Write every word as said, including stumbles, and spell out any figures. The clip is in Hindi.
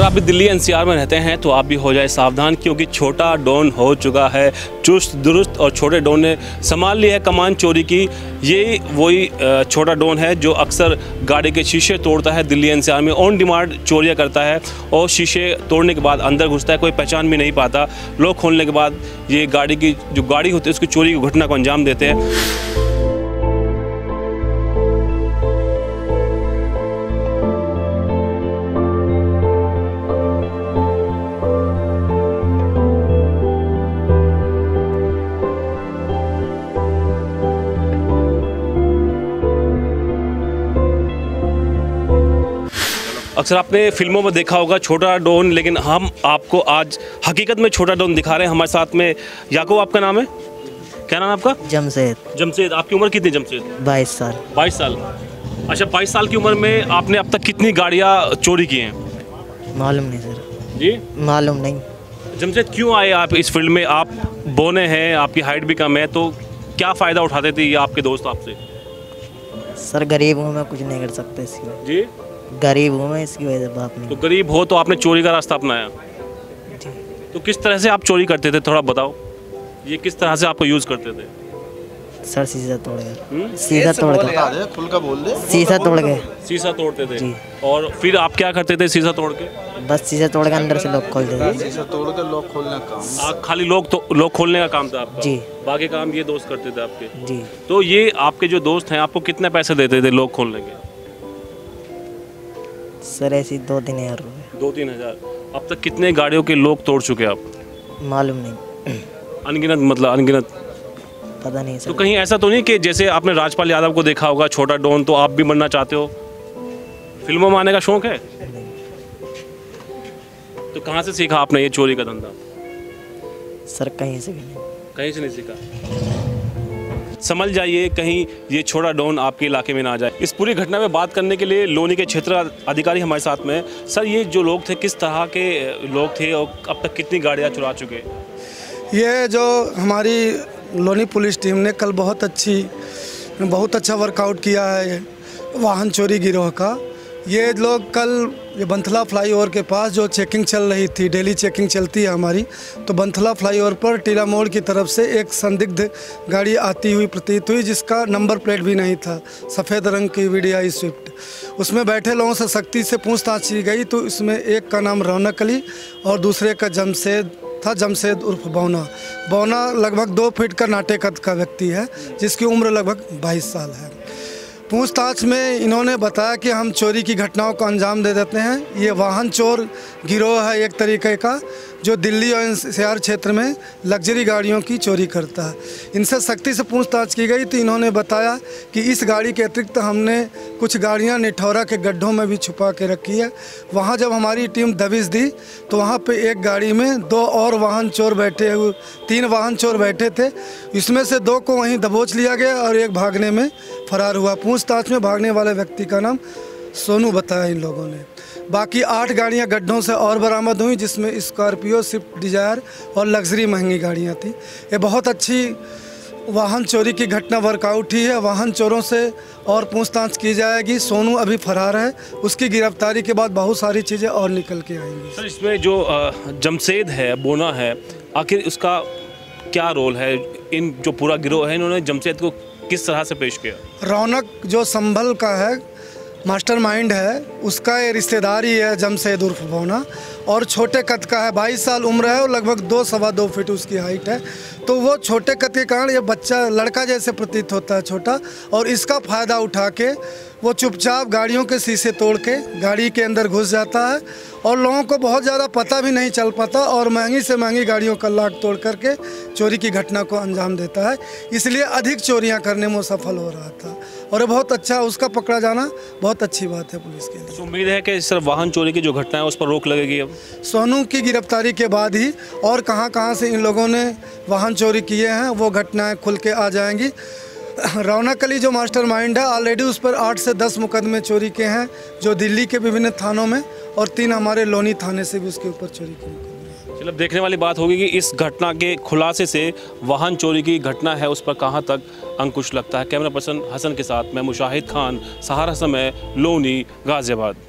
आप भी दिल्ली एनसीआर में रहते हैं तो आप भी हो जाए सावधान, क्योंकि छोटा डॉन हो चुका है चुस्त दुरुस्त और छोटे डॉन ने संभाल ली है कमान चोरी की। ये वही छोटा डॉन है जो अक्सर गाड़ी के शीशे तोड़ता है, दिल्ली एनसीआर में ऑन डिमांड चोरियां करता है और शीशे तोड़ने के बाद अंदर घुसता है, कोई पहचान भी नहीं पाता। लॉक खोलने के बाद ये गाड़ी की जो गाड़ी होती है उसकी चोरी की घटना को अंजाम देते हैं। अक्सर आपने फिल्मों में देखा होगा छोटा डॉन, लेकिन हम आपको आज हकीकत में छोटा डॉन दिखा रहे हैं। हमारे साथ में याकूब, आपका नाम है, क्या नाम है आपका? जमशेद। जमशेद, आपकी उम्र कितनी जमशेद? बाईस साल। बाईस साल। अच्छा, बाईस साल की उम्र में आपने अब तक कितनी गाड़ियाँ चोरी की हैं? मालूम नहीं सर। जी मालूम नहीं। जमशेद, क्यों आए आप इस फील्ड में? आप बोने हैं, आपकी हाइट भी कम है, तो क्या फ़ायदा उठाते थे ये आपके दोस्त आपसे? सर गरीब हूँ मैं, कुछ नहीं कर सकते इसकी। जी गरीब हूँ मैं, इसकी वजह से बाप नहीं। तो गरीब हो तो आपने चोरी का रास्ता अपनाया। जी। तो किस तरह से आप चोरी करते थे, थोड़ा बताओ। ये किस तरह से आपको यूज़ करते थे? सर शीशा तोड़ गए। शीशा तोड़ के खुल का बोल दे। शीशा तोड़ गए। शीशा तोड़ते थे जी। और फिर आप क्या करते थे शीशा तोड़ के? बस शीशा तोड़ के अंदर से लॉक खोलते थे। शीशा तोड़ के लॉक खोलने का काम। आप खाली लॉक तो लॉक खोलने का काम था आपका? जी। बाकी काम ये दोस्त करते थे आपके? जी। तो ये आपके जो दोस्त हैं आपको कितने पैसे देते थे लॉक खोलने के? सर ऐसी दो तीन हज़ार रुपये। दो तीन हज़ार। अब तक कितने गाड़ियों के लॉक तोड़ चुके आप? मालूम नहीं। अनगिनत, मतलब अनगिनत? पता नहीं सर। तो कहीं ऐसा तो नहीं कि जैसे आपने राजपाल यादव को देखा होगा छोटा डॉन, तो आप भी बनना चाहते हो? फिल्मों में आने का शौक है? तो कहाँ से सीखा आपने ये चोरी का धंधा? सर कहीं से भी नहीं। कहीं से नहीं सीखा। समझ जाइए कहीं ये छोटा डॉन आपके इलाके में ना आ जाए। इस पूरी घटना में बात करने के लिए लोनी के क्षेत्र अधिकारी हमारे साथ में। सर, ये जो लोग थे किस तरह के लोग थे और अब तक कितनी गाड़ियाँ चुरा चुके? ये जो हमारी लोनी पुलिस टीम ने कल बहुत अच्छी बहुत अच्छा वर्कआउट किया है वाहन चोरी गिरोह का। ये लोग कल ये बंथला फ्लाईओवर के पास जो चेकिंग चल रही थी, डेली चेकिंग चलती है हमारी, तो बंथला फ्लाईओवर पर टीला मोड़ की तरफ से एक संदिग्ध गाड़ी आती हुई प्रतीत हुई, जिसका नंबर प्लेट भी नहीं था, सफ़ेद रंग की वीडियाई स्विफ्ट। उसमें बैठे लोगों से सख्ती से पूछताछ की गई तो इसमें एक का नाम रौनक अली और दूसरे का जमशेद था, जमशेद उर्फ बौना। बौना लगभग दो फीट का नाटे कद का व्यक्ति है, जिसकी उम्र लगभग बाईस साल है। पूछताछ में इन्होंने बताया कि हम चोरी की घटनाओं को अंजाम दे देते हैं। ये वाहन चोर गिरोह है एक तरीके का, जो दिल्ली और एनसीआर क्षेत्र में लग्जरी गाड़ियों की चोरी करता है। इनसे सख्ती से पूछताछ की गई तो इन्होंने बताया कि इस गाड़ी के अतिरिक्त हमने कुछ गाड़ियां निठौरा के गड्ढों में भी छुपा के रखी है। वहां जब हमारी टीम दबिश दी तो वहां पे एक गाड़ी में दो और वाहन चोर बैठे हुए, तीन वाहन चोर बैठे थे। इसमें से दो को वहीं दबोच लिया गया और एक भागने में फरार हुआ। पूछताछ में भागने वाले व्यक्ति का नाम सोनू बताया इन लोगों ने। बाकी आठ गाड़ियां गड्ढों से और बरामद हुई, जिसमें स्कॉर्पियो, स्विफ्ट डिजायर और लग्जरी महंगी गाड़ियां थी। ये बहुत अच्छी वाहन चोरी की घटना वर्कआउट ही है। वाहन चोरों से और पूछताछ की जाएगी। सोनू अभी फरार है, उसकी गिरफ्तारी के बाद बहुत सारी चीज़ें और निकल के आएंगी। सर, इसमें जो जमशेद है, बोना है, आखिर उसका क्या रोल है? इन जो पूरा गिरोह है, इन्होंने जमशेद को किस तरह से पेश किया? रौनक जो संभल का है, मास्टरमाइंड है, उसका ये रिश्तेदार ही है जमशेद उर्फ बौना, और छोटे कद का है, बाईस साल उम्र है और लगभग दो सवा दो फीट उसकी हाइट है। तो वो छोटे कद के कारण ये बच्चा लड़का जैसे प्रतीत होता है, छोटा, और इसका फ़ायदा उठा के वो चुपचाप गाड़ियों के शीशे तोड़ के गाड़ी के अंदर घुस जाता है और लोगों को बहुत ज़्यादा पता भी नहीं चल पाता और महंगी से महंगी गाड़ियों का लाख तोड़ करके चोरी की घटना को अंजाम देता है। इसलिए अधिक चोरियां करने में वो सफल हो रहा था और ये बहुत अच्छा, उसका पकड़ा जाना बहुत अच्छी बात है पुलिस के लिए। उम्मीद है कि सिर्फ वाहन चोरी की जो घटना है उस पर रोक लगेगी अब? सोनू की गिरफ्तारी के बाद ही और कहां कहां से इन लोगों ने वाहन चोरी किए हैं वो घटनाएं खुल के आ जाएंगी। रौनक अली जो मास्टरमाइंड है, ऑलरेडी उस पर आठ से दस मुकदमे चोरी के हैं, जो दिल्ली के विभिन्न थानों में, और तीन हमारे लोनी थाने से भी उसके ऊपर चोरी के मुकदमे। चलो, देखने वाली बात होगी कि इस घटना के खुलासे से वाहन चोरी की घटना है उस पर कहां तक अंकुश लगता है। कैमरा पर्सन हसन के साथ मैं मुशाहिद खान, सहारा समय, लोनी, गाजियाबाद।